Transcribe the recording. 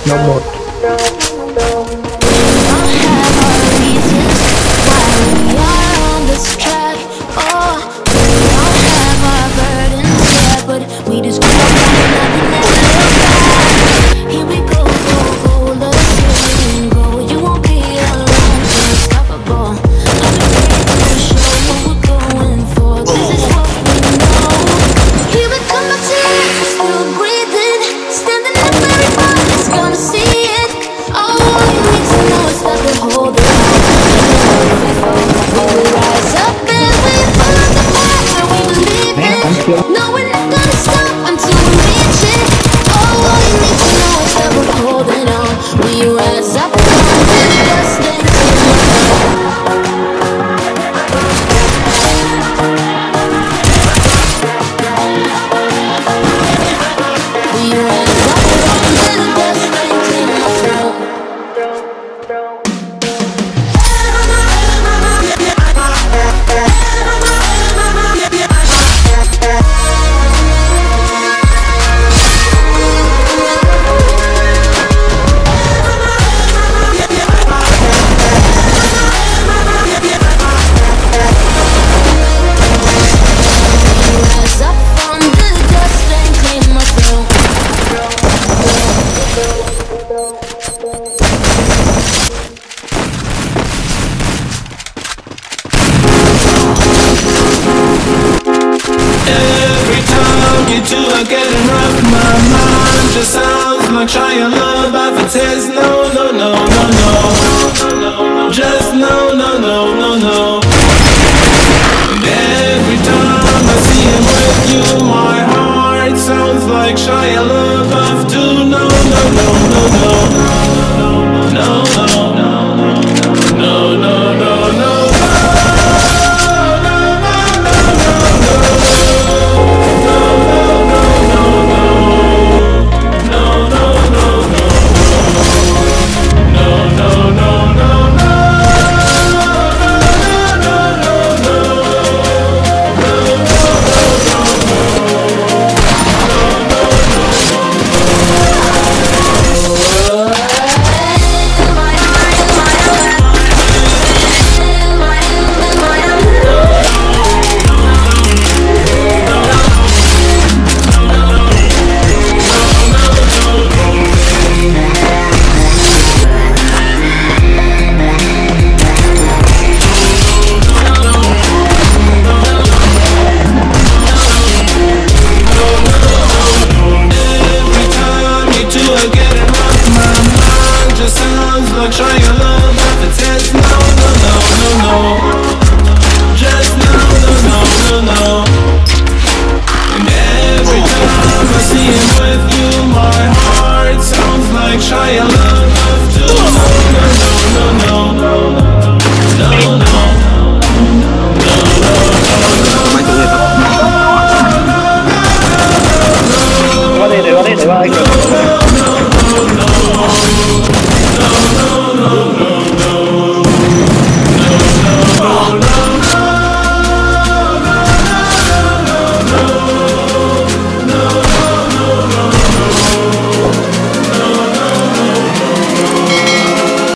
No more. We just go nothing ever. Here we go, go, let's go. You won't be alone, unstoppable. I'm ready to show what we're going for. This is what we know. Here we come, my tears, we're still breathing. Standing up, everybody's gonna see it. All you need to know is that we're holding on. We will rise up and we follow the path that we believe in. No, we're not gonna stop until we reach it. Oh, all you need to know is that we're holding on. We rise up from the dust and we rise up from the dust and clean my throat. Rise up from the dust and clean my throat. Every time you do, I get rough. My mind just sounds like trying love, but there's no